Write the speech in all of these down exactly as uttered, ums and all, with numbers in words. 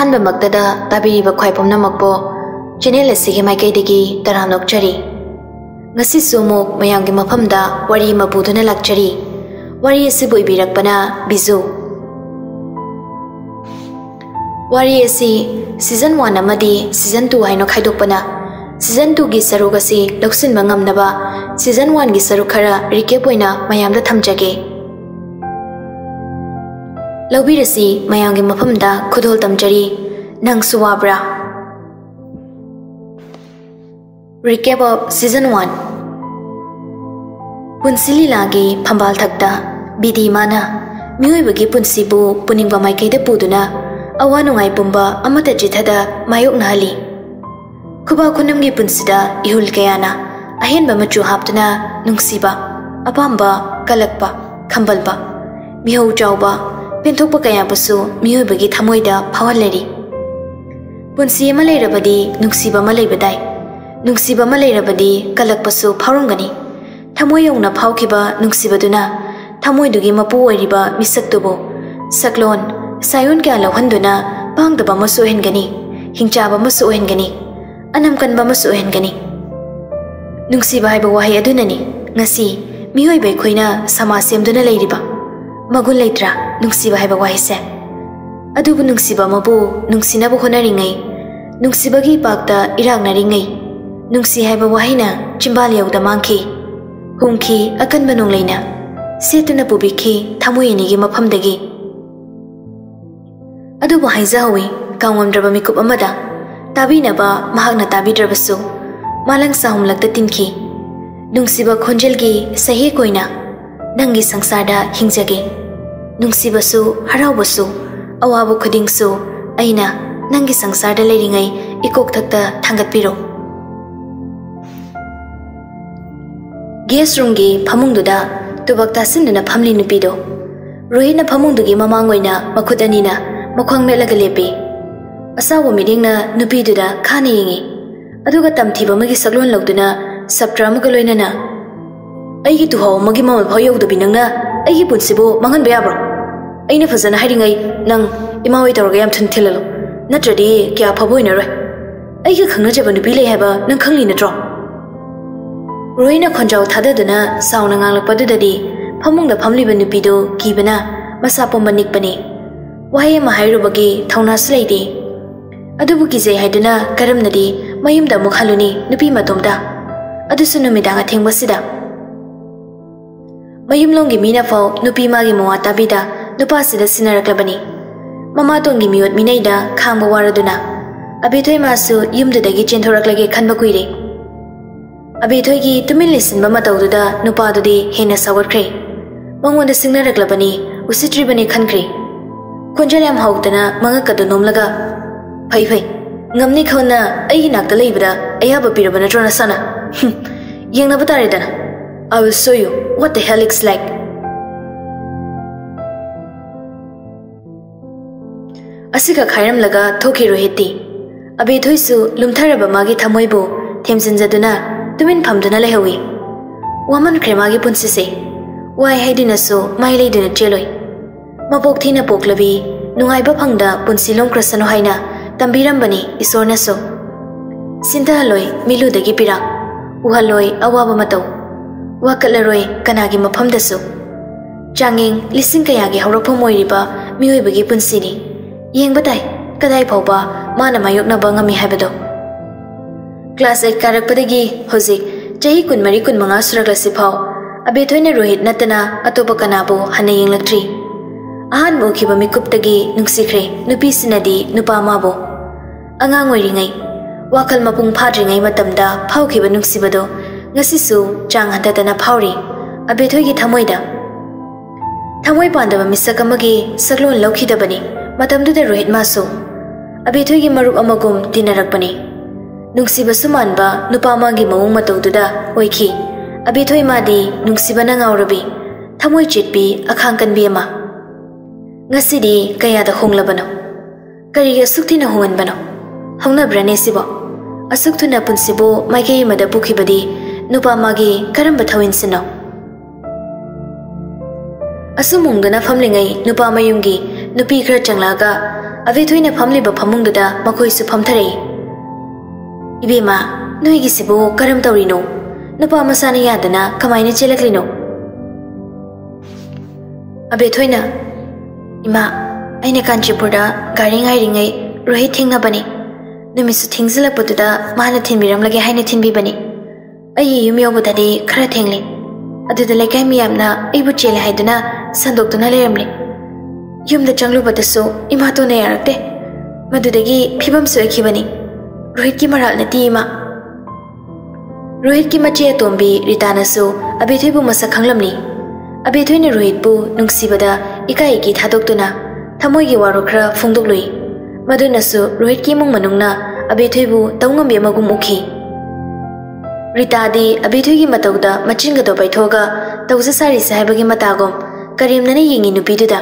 अहानबा मक्तदा ताबिरिबा ख्वाइ पुमनमकपो चैनल असिगी माइकैदगी तराम नोकचरी ngasi sumuk mayamgi mafamda wari mapuduna lakchari wari asibu ibirakpana Biju wari asi season one amadi season two haino khaidokpana season two gi saruk asi loksin mangamnaba season one gi saruk khara recap oina mayamda thamjage lawbirasi mayamgi mafamda khudol tamjari Nangsu Wabra. Recap of Season one. Punsili lagi phambal thakta bidi mana mioi bagi punsibu puningba maikaida puduna awanungai pumba amata jithada mayok nahali kuba kunamgi punsida ihul kayana ahenba machu haptuna nungsiba apamba kalakpa khambalba mihau chawba penthokpa kaya basu mioi bagi thamoida phawalleri punsi ama leirabadi nungsiba ma leibadai nungsiba ma leirabadi kalakpasu phawrungani thamoi yongna phawkiba nungsibaduna thamoidugi mapu oiriba misaktubo saklon sayon kya lawhanduna pangdaba masu hengani hingchaba masu hengani anam kanba masu hengani nungsiba haiba wahi adunani ngasi mihoi bai khoina samasemduna leiriba magun leitra nungsiba haiba wahi se adubu nungsiba mabu nungsinabu honaringai nungsibagi pakta iragnaringai nungsi haiba wahina chimbal yauda mangki hungki akan banung leina setuna pubiki thamoyini gi mafamdagi adubu haizawi kawamdraba mikup amada tabinaba mahakna tabidrabasu malang sahum lakta tinki nungsiba khonjel gi sahi koina nangi sangsarda hingjage nungsibasu harawasu awabu khudingsu aina nangi sangsarda leiringai ikok thakta thangatpiro guest room gi phamungduda tubakta sinduna phamli nupido rohina phamungdugi mamangoina makhudanina makhwang melaga lepi asawo midingna nupiduda khani yingi aduga tamthiba magi saglon logduna subtra maga loinana aigi tuhaw magi mamal phaw yogdabi nangna aigi punsibo mangan bayabro aina fazana hairingai nang imawai tawrga yam thun thilalo natradi kya phaboina roi aigi khangna jaba nupi lei haba nang khangli natro roina khonjau thadaduna sauna ngalakpadudadi phamungda phamliba nupido kibana masa pombanik pani waye mahairubagi thauna sleidi adubu kizai haiduna karamnadi mayumda mukhaluni nupi matomda adusu numidanga thengbasida mayumlongi mina fau nupi magi mowa tabida nupa sida sinaraklabani mama tongi miot minaida khangba waraduna abithoi masu yumdudagi chenthораklage khanba kuire abithoi gi tumin lisinba matawduda nupa dudi hena sawatkre mangonda singnaraklabani usitribani khankre khonjalam hautana mangakadu nomlaga phai phai ngamni khona ai nakta leibra ayaba pirabana trona sana yengna batare dana I will show you what the hell looks like asika khairam laga thoki rohiti abithoi su lumtharaba magi thamoibu themjinjaduna tumin phamduna lehawi waman kremagi punsise wai haidina so mai leidina cheloi mapok thina poklabi nungaiba phangda punsilom krasano haina tambirambani isorna so sinta loi miludagi pira uhaloi awaba matau wakalaroi kanagi mafamda so changing lising kayagi hawrapom oiriba mioibagi punsini yengbatai kadai phawba mana mayokna bangami haibado class eight karakpadagi hozik chahi kunmari kunmanga suraklasi phaw abethoina rohit natana atopa kanabo hana yenglaktri ahan mokhiba mikuptagi nungsikre nupi sinadi nupa mabo angang oiringai wakal mapung phadringai matamda phawkhiba nungsibado ngasisu chang hantatana phawri abethoi gi thamoida thamoi pandaba misakamagi saglon lokhidabani matamduda rohit maso abethoi gi marup amagum dinarakpani nungsiba sumanba nupama gi mawung matawduda oikhi abethoi madi nungsiba na ngawrabi thamoi chitpi akhang kanbi ama ngasidi kaya da honglabano kariga sukthina honganbano hongna brane sibo asukthuna punsibo maike mada bukhibadi nupa magi karamba thawin sino asumungdana famlingai nupa mayumgi nupi khra changlaga अबेथोइना फमलिबा फमुंगदुदा मखोइसु फमथरई इबेमा नोइगिसिबो करम तौरिनो नुपा मसाना यादना कमाइना चेलकलिनो अबेथोइना इमा आइना कांचीपुरदा गाड़ी गाइरिङै रोहित थेंनाबनी नुमिसु थेंजिलकपदुदा माना थिनबिरमलगे हाइना थिनबिबनी अई युम यौबदादि खरा थेंले अदुदा लेकाइ मियामना अइबु चेले हाइदुना संदोक्तुना लेरमले युमदा चंगलुबदसु इमातोना यारक्ते मदुदगी फिबम सोइखिबनी रोहित की मराल नती इमा रोहित की मचे अतोंबी रितानासु अबेथोइबु मसक खंगलमनी अबेथोइना रोहितबु नुंगसिबदा इकाइकी थादोक्तुना थमोइगी वारो खरा फोंदोक्लुई मदुनसु रोहित की मुंग मनुंगना अबेथोइबु तौंगम्बे मगुम उखी रितादी अबेथोइगी मतौदा मचिनगदो बैथोगा तौजा सारी साहिबगी मतागोम करीमनने यिंगी नुपीदुदा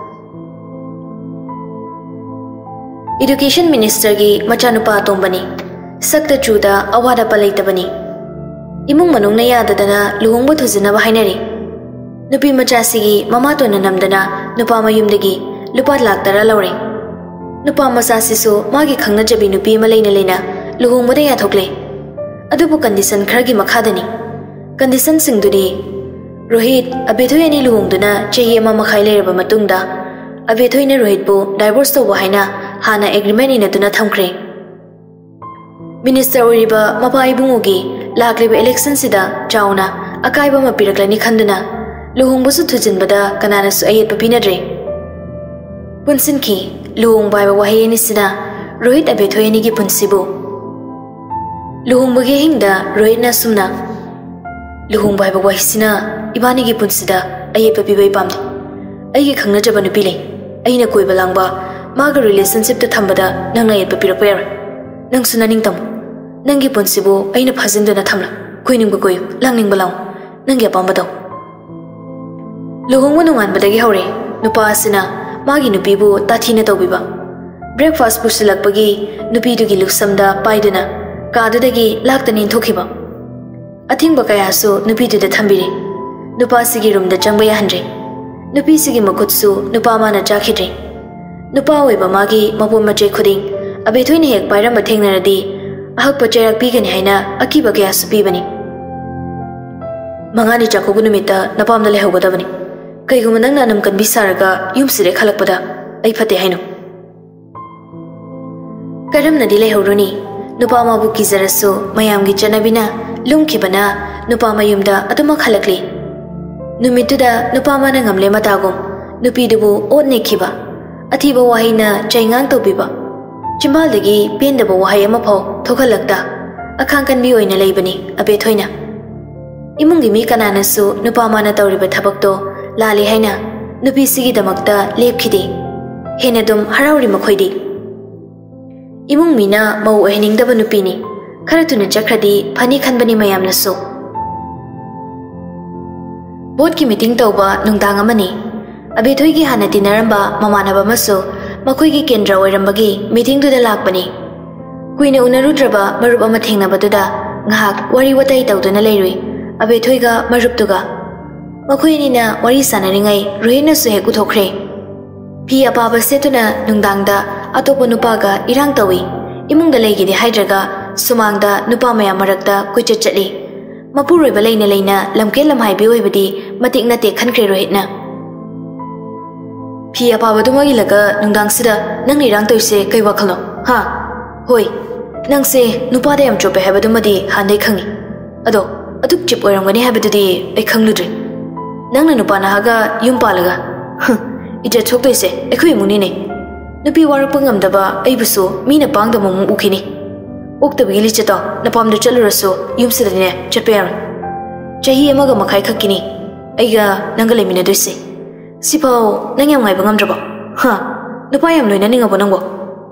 एजुकेशन मिनिस्टर की मचानुपा अतोंबनी सक्ता चूदा अवादा पलैतबनी इमुंग मनुंगना याददना लुहोंगबो थुजिनबा हाइनरी नुपी मचासिगी ममातोना नमदना नुपा मयुमदगी लुपा लाख तरा लौरे नुपा मचासिसु मागी खंगनजबी नुपी अमा लैना लैना लुहोंगबदा याथोक्ले अदुबु कंडीशन खरगी मखादनी कंडीशन सिंगदुदी रोहित अबेथोइ अनी लुहोंगदुना चही अमा मखाइ लेरबा मतुंगदा अबेथोइना रोहितबु डाइवोर्स तौबा हाइना हाना एग्रीमेंट इनदुना थमख्रे मिनिस्टर ओरिबा मपा इबुंगोगी लाक्लिबा इलेक्शन सिदा चाउना अकाइबा मा पिरक्लनी खंदुना लुहोंगबसु थुजिनबदा कनानासु अयेत पिनद्रे पुनसिनखी लुहोंग बाइबा वाहेनि सिना रोहित अबेथोइनी की पुनसिबु लुहोंगबगे हिंगदा रोहितना सुमना लुहोंग बाइबा वाहिसिना इबानी की पुनसिदा अयेत पिबै पामदे अयगे खंगनजबा नुपि ले अइना कोइबा लांगबा मागा रिलेशनशिप ता थंबदा नंगना येत पिरक्पा यार नंगसु ननिंग तम नंगी पुनसिबु अइना फाजिनदुना थमला कोइनिंगबा कोइयु लांगनिंगबा लांग नंगी अपामबा लुहोंगबा नुंगानबदगी हौरे नुपा असिना मागी नुपीबु ताथीना तौबिबा ब्रेकफास्ट पुसिलकपगी नुपीदुगी लुक्समदा पाइदुना कादुदगी लाक्तनी थोखिबा अथिंगबा कयासु नुपीदुदा थंबिरे नुपासिगी रूमदा चंगबा याहनरे नुपीसिगी मकुत्सु नुपा माना चाखिद्रे नुपा ओइबा मागी मपोम मचे खुदिंग अबेथोइना हेक पाइरमबा थेंगनरदी अहकपा चैराक पीगनी हाइना अकीबा कयासु पीबनी मंगानी चाकोगु नुमित्ता नपामदा लेहौगदबनी कईगुम नंगना नम कनबी सारगा युमसिरे खलकपदा अई फते हाइनो करमनदी लेहौरुनी नुपा माबु किजरसु मयामगी चनबिना लुमखिबना नुपा मयुमदा अदुमा खलकली नुमितुदा नुपा माना ngamle matagum nupidubu otnekiba athiba wahina chaingang tobiba chimbaldagi pendaba wahai ama phau thokalakta akhangkan bi oina leibani abethoina imungi mi kananasu nupa mana tawriba thabakto lali haina nupi sigi damakta lepkhide henadum harauri makhoidi imung mina mau ehningdaba nupini kharatuna chakradi phani khanbani mayamnasu board की meeting तौबा नुंगदांग अमनी अबेथोइ की हाना तिनरंबा ममानबा मसु मखोइ की केंद्र ओइरंबगी meeting दुदा लाकपनी कुइने उनरुद्रबा मरुप अमा थेंगनबदुदा ngahak wari watai tawduna leirui अबेथोइगा मरुपतुगा मखोइनिना wari sanaringai rohina su heku thokre phi apaba setuna nungdangda atopa nupaga irang tawi imungda leigidi haidraga sumangda nupa maya marakta kuichat chatli मपुरोइब लेना लेना लमके लमहाइबे ओइबदी मतिक नते खनख्रे रोहितना फि अपाबदुमगी लगा नुंदांगसिदा नंग निरांग तोइसे कै वखलो हा होय नंगसे नुपादे यम चोपे हाबदुमदी हानै खंगी अदो अदुक चिप ओइरंगनी हाबदुदी ऐ खंगलुद्रे नंगना नुपाना हागा युम पालगा इजे छोक्तोइसे एखोइ मुनिने नुपि वारप ngamdaba अइबुसु मीना पांगदम मु उखिनी ओक्तबगी लिचतो नपामदु चलुरसु युमसिदने चटपेयर चही अमगा मखाइ खकिनी अइगा नंग लेमिनदुइसे सिपाओ नंग यम गाइबा ngamdraba हा नुपा यम लोइना निंगबो नंगो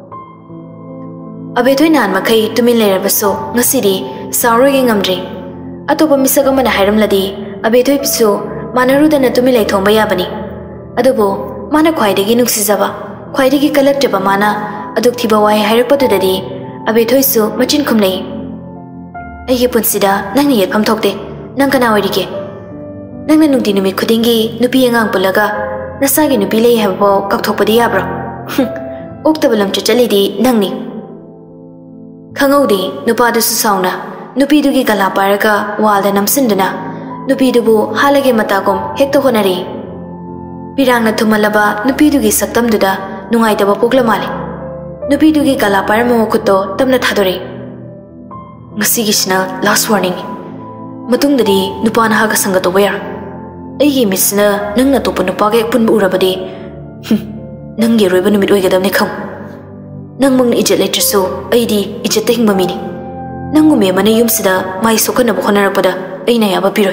अबेथोइ नान मखै तुमिन लेरबसु ngasidi सारोगे ngamdri अतोप मिसग मना हाइरमलदी अबेथोइ पिसु मानरुदना तुमि लेथोंबा याबनी अदुबो माना ख्वाइदगी नुक्सिजबा ख्वाइदगी कलेक्टबा माना अदुक थिबा वाइ हाइरपदुददी अबेथोइसु मचिन खुमनै अइगे पुनसिदा नंगनि येफम थोकते नंग कना ओइरिगे नंगना नुंगदि नुमि खुदिंगी नुपि अंगांग पुलगा नसागी नुपि लेइ हाबो कक्थोकपदि याब्रा ओक्तब लमच चलीदी नंगनी खंगौदी नुपादुसु साउना नुपीदुगी गला पारगा वालदा नमसिंदना नुपीदुबु हालगे मतागुम हेक्तो होनरी पिरांगना थुमलबा नुपीदुगी सक्तमदुदा नुंगाइदबा पोगला माले नुपीदुगी गला पारम मखुतो तमना थादोरे ngasigisna last warning matungdadi nupana haga sangato waya aigi misna nangna topa nupage punbu urabadi nangi roiba numit oigadamne kham nangmang ijat letraso aidi ijat tehingba mini nangume mane yumsida mai sokana bkhonarapada aina yaba piroi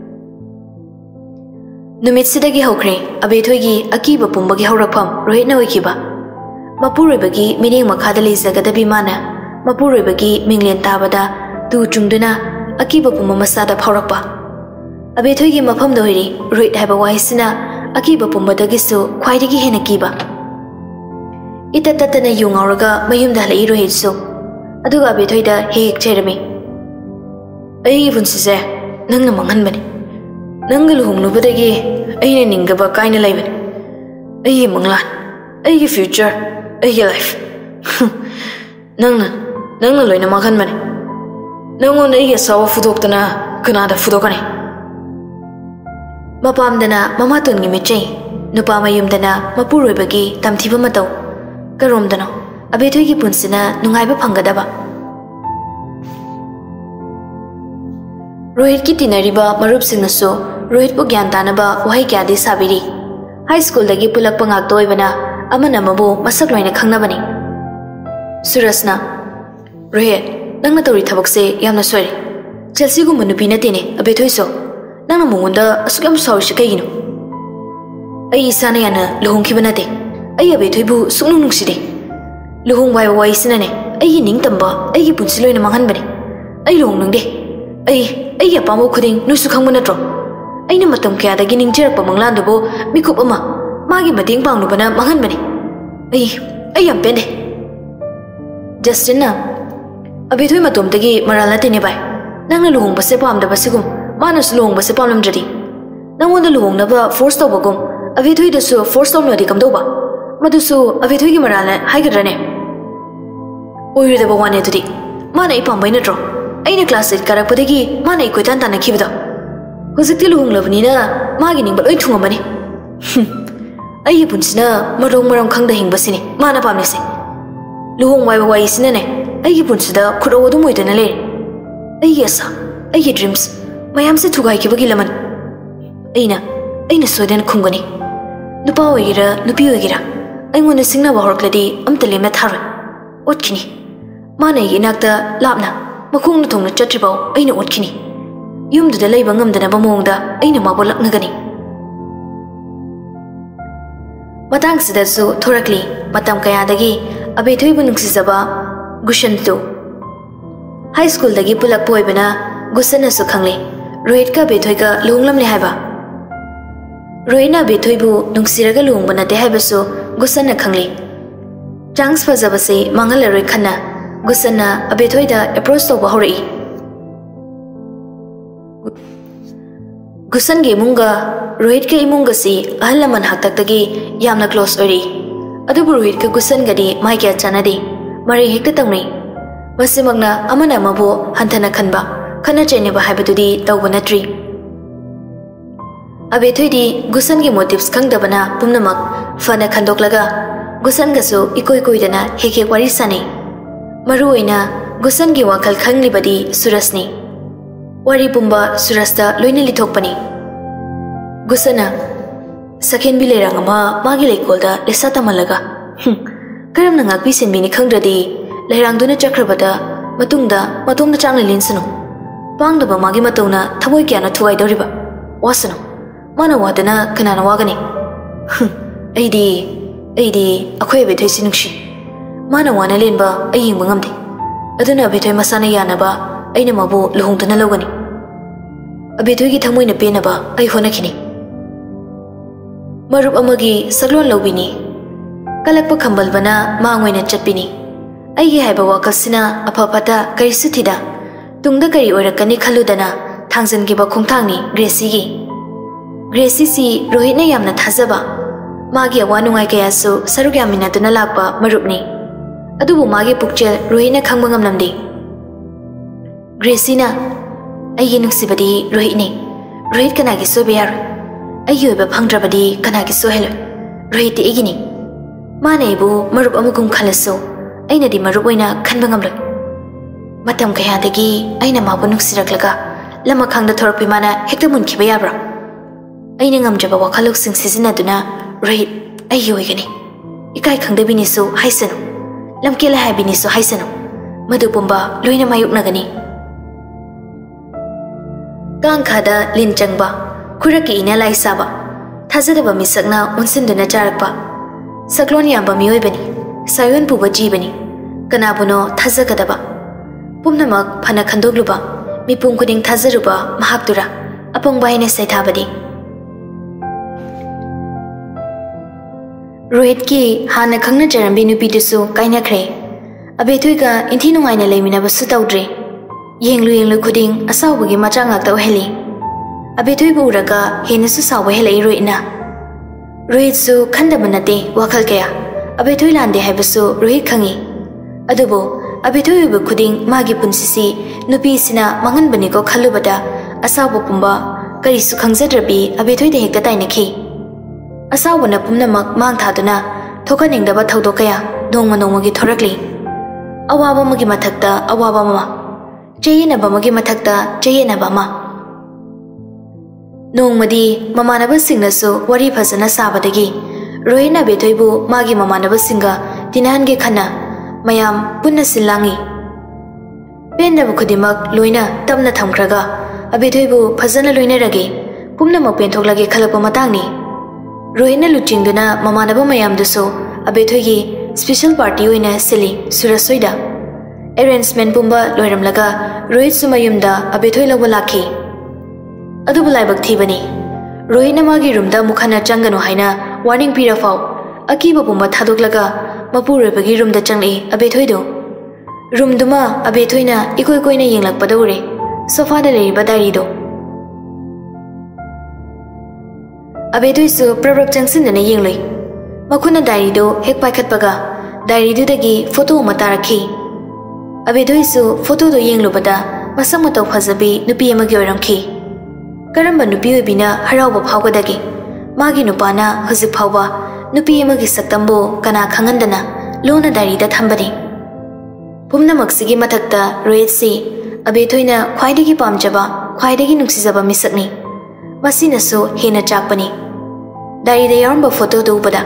numit sidagi hokre abethoigi akiba pumbagi haurakpham rohitna oikiba mapuroibagi mineng makhada leizagadabi mana mapuroibagi minglen tabada tu chungduna akiba puma masada phaurakpa abethoigi mafam doiri roit haiba waisina akiba pumba dagisu khwaidagi hena kiba ita tatana yungauraga mayumda halai rohitsu aduga abethoida hek cherami ai bunsise nangna manghanbani nangal hungnubadagi aina ningaba kaina laibani ai manglan ai future ai life nangna nangna loina manghanbani nangon ai sawa fudoktana kanada fudokani mapamdana mamatongi michei nupa mayumdana mapuroibagi tamthiba matau karomdana abethoigi punsina nungaiba phangadaba rohit ki tinariba marup singnaso rohit pu gyan tanaba wahai kyadi sabiri high school dagi pulak pangak toibana amana mabu masak loina khangnabani surasna rohit nangna tori thabakse yamna sori chelsea gu manupi na tene abethoiso nangna mongonda asukam sawri kaigino ai isana yana lohongkiba nate ai abethoibu suknu nungside lohong wai wai sinane ai ning tamba ai gi punsi loina manghanbani ai lohong nangde ai ai ya pamo khuding nusu khangba natro aina matam kya dagi ningjerpa manglandubo mikup ama magi mating pangnubana manghanbani ai ai yam pende justina abethoi matom dagi marala tene bai nangna luhong base pam da basigum manus luhong base pamlam jari nangonda luhong na ba force to bagum abethoi da su force to no di kamdo ba madusu abethoi gi marala haigadrane oire da bawane tudi mana ipam bai natro aina class eight karak padagi mana ikoi tan tan khibda hojikti luhong labni na magi ning ba loi thungam bani ai punsina marong marong khangda hingbasini mana pamne se luhong wai wai sina ne ai punsida khuro du moidana le ai yasa ai dreams mayam se thugai ki bagi laman aina aina soidan khungani nupa oira nupi oira ai ngone singna ba horkladi amta lemna thar otkini mana yi nakta lapna makhung na thongna chatribaw aina otkini yumdu da leiba ngamdana ba mongda aina ma bolak nagani matang sida su thorakli matam kaya dagi abethoi bu nungsijaba gushan tu high school dagi pulak poibana gusana su khangle rohit ka bethoi ka lunglam le haiba roina bethoi bu nungsiraga lungbana te haiba su gusana khangle chance fazaba se mangal roi khana gusana abethoi da approach to ba horai gusan ge munga rohit ke imunga si ahalaman haktak tagi yamna close ori adu rohit ka gusan gadi mai kya chanadi mari hekta tangni masimagna amana mabu hanthana khanba khana chene ba haibadudi tawbana tri abethoi di gusan ge motives khangdabana pumnamak fana khandoklaga gusan ga su ikoi koi dana heke wari sane maru oina gusan ge wakal khangli badi surasni wari pumba surasta loina lithokpani gusana sakhen bi lerang ma magi leikolda lesa tamalaga karam na ngakpi senbini khangdradi lerang duna chakrabada matungda matungda changla linsano pangdaba magi matona thamoi kyana thugai doriba wasano mana wadana kanana wagani aidi aidi akhoi bethoi sinungshi mana wana lenba aying bangamde aduna bethoi masana yanaba aina mabu luhungdana logani abethoi gi thamoi na penaba ai honakini marup amagi saglon lobini kalakpa khambalbana mangoina chatpini aigi haiba wakalsina apapata karisithida tungda kari oirakani khaludana thangjan gi ba khongthangni gresi gi gresi si rohit na yamna thajaba magi awa nungai kaya su saruk yaminaduna lakpa marupni adubu magi pukchel Rohitna khangba ngamlamdi Gracina aigi nuksibadi Rohitni Rohit kanagi sobe yar aigi oiba phangdrabadi kanagi sohelo Rohit igini mane ibu marup amugum khalaso aina di marup oina khanba ngamlak matam kaya dagi aina mabu nuksiraklaga lama khangda thorpi mana hekta munkhiba yabra aina ngamjaba wakhalok sing sizinaduna Rohit aigi oigani ikai khangdabini su haisanu lamkela habini su haisanu madu pumba loina mayuknagani Gang khada lin changba khuraki ina lai saba thajadaba misakna unsinduna charakpa saklon yamba miyoibani sayon puba jibani kanabuno thajakadaba pumnamak phana khandogluba mipum kuding thajaruba mahaktura apongba hine saithabadi Rohit ki hana khangna charambi nupi dusu kaina khre abethuiga inthi nungaina leimina basu tawdre yenglu yenglu khuding asawbagi macha ngakta oheli abethui buraga henasu sawa helai Rohitna Rohit su khandaba nate wakhal kaya abethui lande haibasu Rohit khangi adubo abethui bu khuding magi punsisi nupi sina mangan bani ko khalubada asawbu pumba kari su khangjadrabi abethui de hekta tainakhi asawbuna pumnamak mang thaduna thokaningdaba thawdo kaya dongma nongmagi thorakli awaba magi mathakta awaba mama Jayena bamagi mathakta Jayena bama Nongmadi mamanaba singnasu wari phasana sabadagi Rohitna bethoibu magi mamanaba singa tinange khana mayam punna silangi Pendabu khudimak loina tamna thamkhraga abethoibu phasana loina rage pumna mokpen thoklage khalakpa matangni Rohitna luchingduna mamanaba mayam dusu abethoigi special party oina sili surasoida Arrangement pumba loiramlaga Rohit sumayumda abethoi lawa lakhi adubu laibak thibani Rohitna magi roomda mukhana changanu haina warning pira fau akiba pumba thadoklaga mapurebagi roomda changli abethoi do room duma abethoina ikoi koina yenglakpada ure sofa da leiba diary do abethoi su prabrak changsin dana yengloi makhuna diary do hek paikhatpaga diary du dagi photo mata rakhi Abethoi su photo do yenglubada masang matau phajabi nupi amagi oramkhi karamba nupi oibina harauba phawgadagi magi nupana hojik phawba nupi amagi saktambo kana khangandana lona diary da thambani pumna maksigi mathakta Rohit si abethoina khwaidagi pamjaba khwaidagi nuksijaba misakni masina su hena chakpani diary da yaramba photo do ubada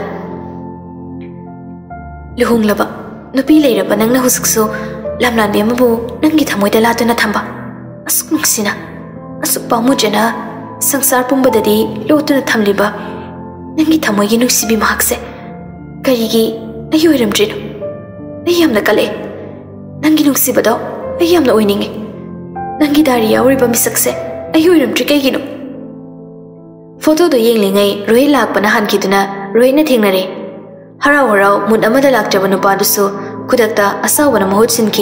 luhunglaba nupi leiraba nangna husukso Lamlan bi amabu nangi thamoida latuna thamba asuk nuksina asuk pamujana sangsar pumbadadi lotuna thamliba nangi thamoigi nuksibi mahakse karigi ayoiramjinu ayamna kale nangi nuksibado ayamna oiningi nangi dari yawriba misakse ayoiramjri kaigino photo do yenglingai Rohit lakpana hankiduna Rohitna thengnare harau harau mun amada lakjaba nupa dusu Kudakta asawbana mahut sinki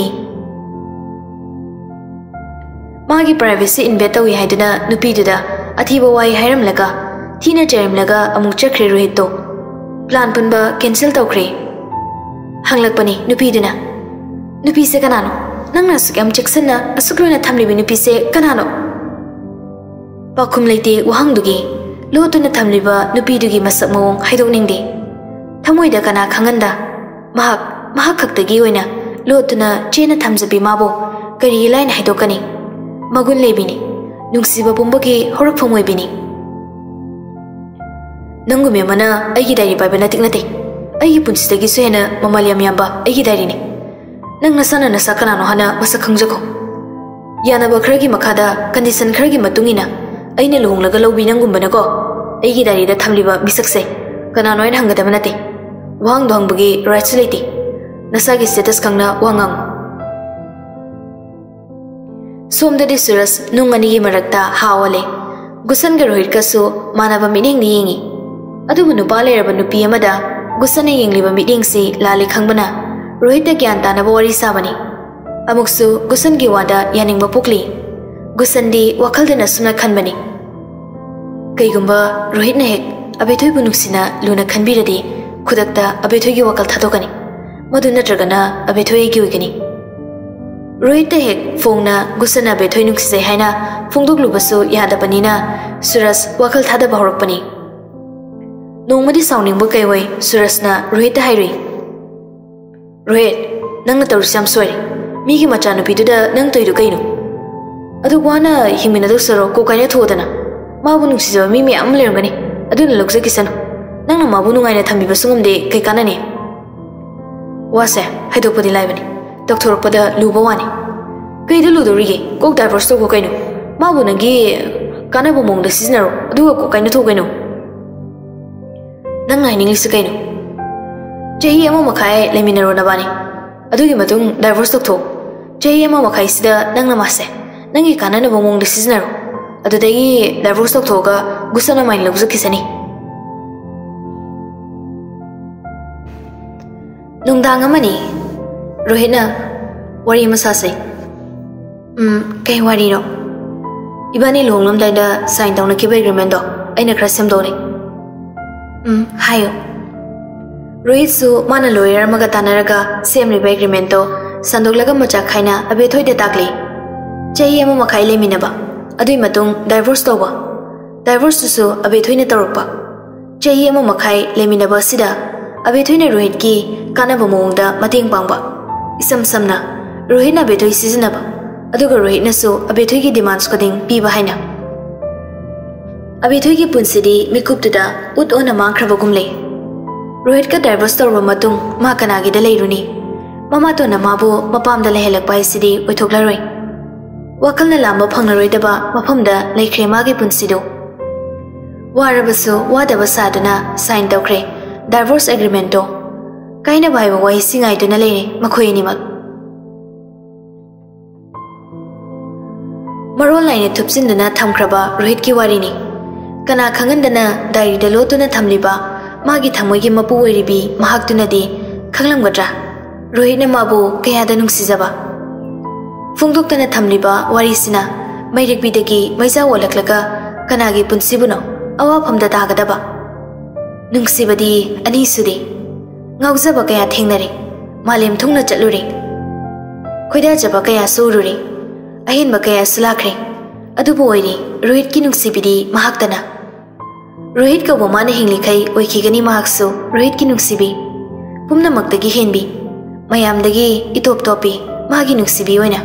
Magi privacy invade tawi haiduna nupi duda athiba wai hairamlaga thina charimlaga amuk chakre Rohit to plan punba cancel tawkre hanglakpani nupi duna nupi se kanano nangna sukam jacksonna asukrona thamlibi nupi se kanano pakhum leite wahangdugi lotuna thamliba nupi dugi masak mawong haidokningdi thamoida kana khanganda mahak mahak khaktagi oina lotuna chena thamjabi mabo kari line haidokani magun lebini nungsiba pumbagi horak phomoibini nangume mana aigi diary paibana tiknate aigi punsidagi sohena mamalyam yamba aigi diary ni nangna sana na sakana no hana masak khangjago yana bakhragi makhada condition khragi matungina aina luhunglaga lobi nangumbana ko aigi diary da thamliba misakse kana noin hangadaba nate wang dong bagi rights leti nasagi status kangna wangang somdadi suras nungani gi marakta hawale gusan ga Rohit kasu manaba mining ni yingi adubu nupa leraba nupi amada gusana yengliba mining si lali khangbana Rohit da gyan tanaba wari sabani amuksu gusan gi wada yaningba pukli gusan di wakal dana suna khanbani kaigumba Rohit na hek अबेथोई बु नुक्सिना लुना खनबिरदि खुदकता अबेथोई गी वकल थादोकनी मदु नत्रगना अबेथोई गी ओइगनी रोहित हेक फोंगना गुसना अबेथोई नुक्सिसे हाइना फोंदोकलुबसु यादबनिना सुरस वकल थादबा हरकपनी नोंमदि साउनिंगबो कैवै सुरसना रोहित हाइरि रोहित नंगना तरुस याम सोइरे मीगी मचानुपीदुदा नंग तोइदु can अदु वाना हिमिनदु सरो को काइना थोदना माबु नुक्सिजबा मी ma'am लेरमगनी अदुना लौजकिसनु नंगना माबु नुंगाइना थम्बिबा सुंगमदे कै कानाने वासे हाइदोकपदि लाइबनी तौथोरकपदा लुबा वानी कैदु लुदोरिगे कोक डाइवर्स तोको कैनु माबु नंगी कानाबो मोंगदा सिजनरो अदुगा को काइना थोकैनु नंग हाइनिंग्लिस कैनु चही अमा मखाय लेमिनरो नबानी अदुगी मतुंग डाइवर्स तोथो चही अमा मखाय सिदा नंगना मासे नंगी कानानबो मोंगदा सिजनरो अदुदगी डाइवर्स तोथोगा गुसना माइन लौजकिसनी नुंगदांग अमनी रोहितना वरी मसासे उम कई वारी रो इबानी लोंगलमदाइदा साइन तौनखिबा एग्रीमेंट दो अइना खरा सेमदोने उम हायो रोहित सु माना लॉयर मगा तानरगा सेमरिबा एग्रीमेंट दो संदोकलगा मचा खाइना अबेथोइदे ताकले चही अमा मखाइ लेमिनबा अदुइ मतुंग डाइवोर्स तौबा डाइवोर्स सु अबेथोइना तौरकपा चही अमा मखाइ लेमिनबा सिदा अबेथोइना रोहित की कानाबा मोंगदा मतेंग पांगबा इसम समना रोहित अबेथोइ सिजनबा अदुगा रोहित नसु अबेथोइ की डिमांड्स कोदिंग पीबा हाइना अबेथोइ की पुंसिदी मिकुपतुदा उत ओना मांख्रबगुमले रोहित का डाइवोर्स तौरबा मतुंग मा कनागिदा लेरुनी ममा तोना माबु मपामदा लेहेलकपा हाइसिदी ओइथोक्लारोइ वाखलना लांबा फंगनरोइदबा मफमदा लेख्रे मागी पुंसिदो वारबसु वादबा सादना साइन तौख्रे डाइवोर्स एग्रीमेंट दो काइना भाइबा वाइ सिंगाइदुना लेने मखोइनिमक मरोल लाइने थुपसिनदुना थमख्रबा रोहित की वारिनी कना खंगनदना डायरीदा लोतुना थमलिबा मागी थमोइगी मपु ओइरिबी महाक्तुनादि खंगलमगद्रा रोहितना माबु कयादा नुंसिजबा फुंगदोक्तना थमलिबा वारिसिना मैरिकबिदगी मैजा वलकलगा कनागी पुंसिबुनो अवाफमदा तागदबा नुंसिबदी अनिसुदि ngawjaba kaya thengnare malem thungna chatlure khoida jaba kaya surure ahin ba kaya sulakhre adubu oiri rohit ki nuksibidi mahaktana rohit ka bomana hingli khai oikhigani mahaksu rohit ki nuksibi pumna maktagi henbi mayamdagi itop topi magi nuksibi oina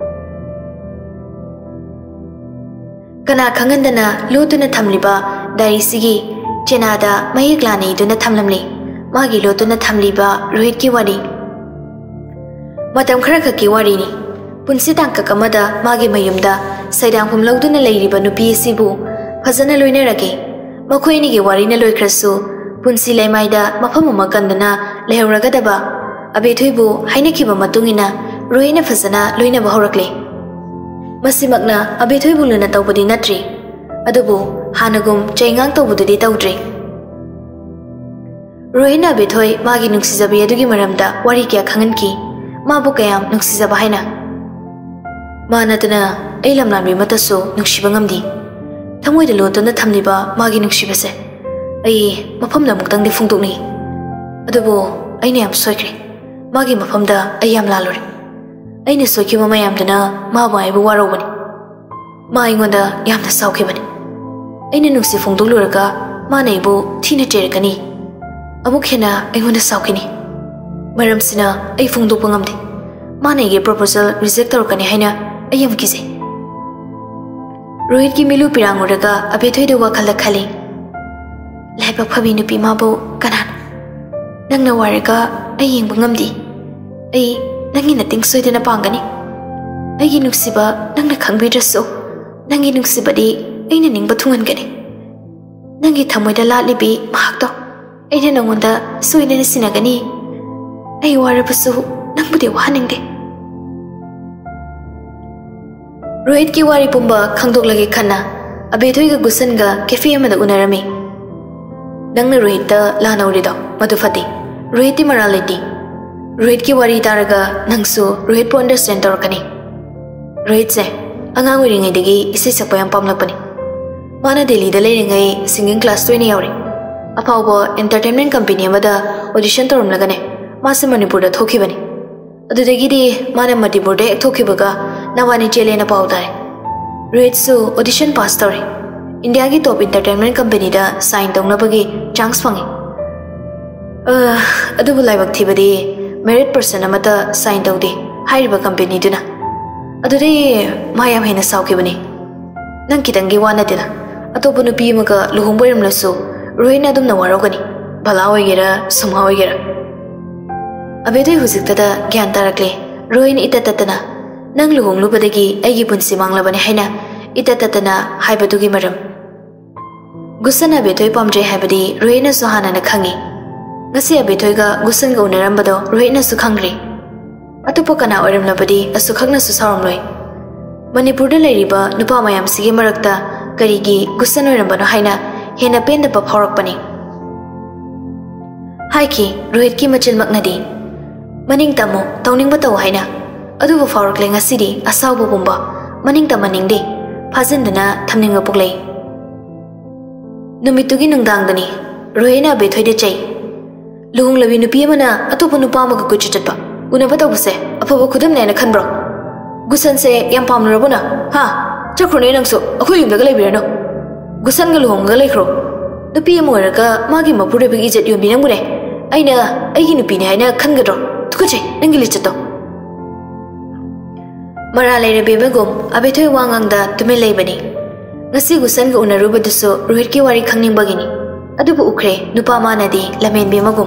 kana khangandana lotuna thamliba dari sigi chenada mayiklani duna thamlamli मागी लोतुना थमलिबा रोहित की वारी मतम खरा खकी वारीनी पुंसी तांकक अमदा मागी मयुमदा सैदांगफम लौदुना लेरिबा नुपी सिबु फजना लोइनरगे मखोइनिगी वारीना लोइख्रसु पुंसी लेमाइदा मफम अमा कंदना लेहरगदबा अबेथोइबु हाइनखिबा मतुंगिना रोहिना फजना लोइना बहरकले मसिमकना अबेथोइबु लुना तौबदि नत्रि अदुबु हानगुम चैंगांग तौबुदुदि तौद्रे रोहित अबेथोइ मागी नुक्सिजबी अदुगी मरमदा वारी क्या खंगनकी माबु कयाम नुक्सिजबा हाइना मानदना ऐ लमलामबी मतसु नुक्सिबा ngamdi थमोइदा लोतुना थमलिबा मागी नुक्सिबसे ऐ मफमदा मुक्तंगदि फुंगदोकनि अदुबो ऐने याम सोइख्रे मागी मफमदा ऐ याम लालोरे ऐने सोइखिबा मयामदना माबु आइबु वारोबनि मा आइंगोंदा यामना साउखिबनि ऐने नुक्सि फुंगदोकलुरगा मानैबु थीना चेरकनि अमुक हेना ऐंगोंदा साउखिनि मरमसिना ऐ फुंगदोकपा ngamde मानैगे प्रपोजल रिजेक्ट तौरकनि हाइना ऐ याम किजे रोहित की मिलु पिरांगुरगा अबेथोइदा वाखलदा खाली लाइबा फबि नुपि माबो कनान नंगना वारगा ऐ येंबा ngamdi ऐ नंगी नतिंग सोइदना पांगनि ऐगी नुक्सिबा नंगना खंगबिद्रसु नंगी नुक्सिबदि ऐना निंगबा थुंगनगनि नंगी थमोइदा लालिबि महाक्तो ऐना नंगोंदा सोइदना सिनागनि ऐ वारबसु नंगबुदि वाहनिंगदे रोहित की वारी पुंबा खंगदोकलगे खन्ना अबेथोइगा गुसनगा कैफे अमदा उनरमी नंगना रोहित लानौरिदो मधुफति रोहित मरालेटी रोहित की वारी तारगा नंगसु रोहित पो अंडरस्टैंड तौरकनी रोहित से अंगांग ओइरिङैदगी इसे सकपा याम पामलकपनि माना दिल्ली दा लेरिङै सिंगिंग क्लास तोइना यावरे अफाउबा एंटरटेनमेंट कंपनी अमदा ऑडिशन तौरमलगने मासे मणिपुर दा थोखिबनी अदुदगिदी माने मणिपुर दे थोखिबगा नवानी चेलेना पाउ तारे रोहित सु ऑडिशन पास तौरे इंडिया की टॉप एंटरटेनमेंट कंपनी दा साइन तौनबगी चांस फंगे अ अदुबु लाइबक थिबदी मेरिट पर्सन अमता साइन तौदे हाइरिबा कंपनी दुना अदुदे मायाम हेना साउखिबनी नंग कितंगी वानदेना अतोप नुपी अमगा लुहोंबोइरमलसु रोहित अदुम नवारोगनी भला होइगेरा सुमा होइगेरा अबेदोय हुजिक्तदा ज्ञान तारकले रोहित इतततना नंग लुहोंगलुबदगी अैगी पुंसी मांगलबने हैना इतततना हाइबदुगी मरम गुसन अबेदोय पामजे हाइबदी Rohit सुहानाना खंगी ngasi abethoiga gusan ga unarambodo rohitna su khangri atupa kana oiramlabadi asu khagna su saromloi manipur da leiriba nupa mayam sige marakta karigi gusan oirambano haina hena penda pa phaurakpani haiki rohit ki machil maknadi maning tamo tawning ba taw haina adu ba phaurakle ngasidi asawbo bumba maning tamaning de phajindana thamninga puklei numitugi nungdangdani rohina abethoide chai लुहुंग लबी नुपी अमना अतोप नुपा अमगा कुछ चटपा उनबा तौबसे अफबा खुदम नेना खनब्रो गुसन से याम पामनरबोना हा चखुने नंगसो अखोय युमदगा लेबिरनो गुसन ग लुहुंग लेखरो नुपी अमोरगा मागी मपुरे big इज्जत योबी नंगुरे अइना अइगी नुपीने हाइना खनगद्रो तुकुचे नंगी लिचतो मरा लेरे बेबगोम अबेथोय वांगांगदा तुमे लेबनी ngasi gusan ga unarubaduso rohit ki wari khangningbagini adubu ukre nupa manadi lamen bemagum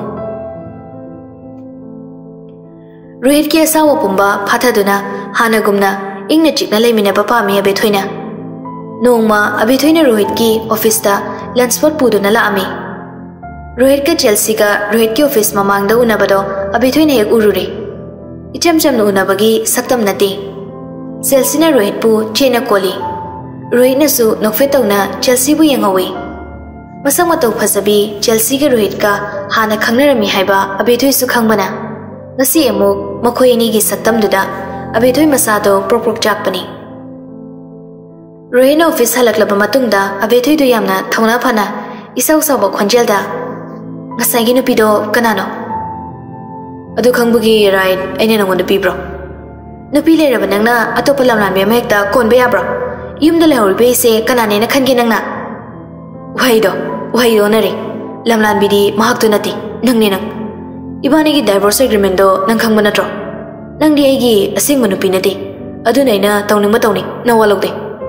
Rohit की असावा पुंबा फाथादुना हानागुमना इंगना चिकना लेमिना पापामी अबेथोइना नोंगमा अबेथोइना रोहित की ऑफिस दा लंच स्पॉट पुदुना लामी रोहित का चेल्सी का रोहित की ऑफिस ममांगदा उनाबदो अबेथोइना एक उरुरे इचम चमना उनाबगी सक्तम नती चेल्सीना रोहित पु चेना कोली रोहित नसु नोफेतौना चेल्सी बु यंगवे मसंग मतौ फसबी चेल्सी के रोहित का हाना खंगनरमी हाइबा अबेथोइसु खंगबना ngasi amuk makhoi ani gi saktam duda abethoi masado proprok chakpani rohina office halaklaba matungda abethoi du yamna thongna phana isau saw khonjel da ngasai gi nupi do kanano adu khangbugi right aine nangond pi bro nupi le raba nangna atopa lamlan be mekta konbe ya bro yumda le hor be se kanane na khange nangna wai do wai do nari lamlan bidi mahak tu nati nangni nang इबानी की divorce agreement दो नंग खंग नत्रो नंग दी आइगी using मनुपी नदी अदुनैना तौनिंग मतौनी नवा लौदे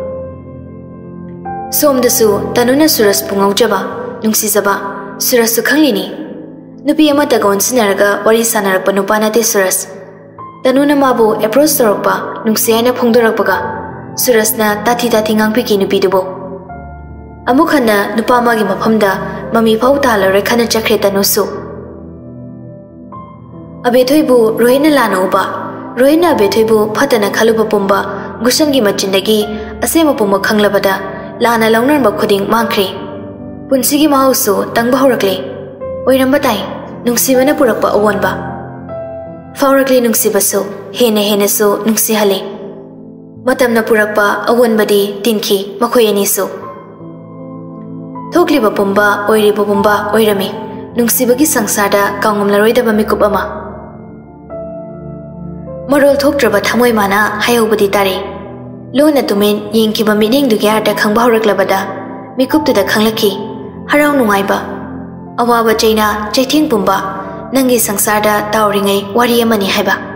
सोमदसु तनुना सुरस पुंगौजबा नुंगसिजबा सुरस खंगलिनी नुपी अमा तगोन सिनारगा worry सानारकपा नुपा नाते सुरस तनुना माबु approach तौरकपा नुंगसि हाइना फोंदोरकपगा सुरसना ताथि ताथि ngang नुपी दुबो अमुखना नुपा मागी मफमदा ममी फाउ तालरे खना चखरे तनुसु अबेथोइबु रोहिना लानोबा रोहिना अबेथोइबु फतना खलुबा पुंबा गुसनगी मचिंदगी असेमा पुंबा खंगलबदा लाना लौनरबा खुदिंग मांख्रे पुंसिगी माउसु तंगबा होरकले ओइरंबा ताई नुंगसिबना पुरकपा अवनबा फावरकले नुंगसिबसु हेने हेनेसु नुंगसिहले मतमना पुरकपा अवनबदी तिनखी मखोय अनिसु थोकलिबा पुंबा ओइरिबा पुंबा ओइरमे नुंगसिबगी संसारदा कांगमलरोइदबा मिकुप अमा मरोल थोक्ट्रबा थमोय माना हायौबदी तारे लोना तुमेन येंखिबा मिनिंग दुगे आटा खंगबा होरकलबदा मिकुपतुदा खंगलखि हराव नुंगाइबा अवाबा चैना चैथिंग पुंबा नंगी संसारदा तावरिङै वारी अमनि हाइबा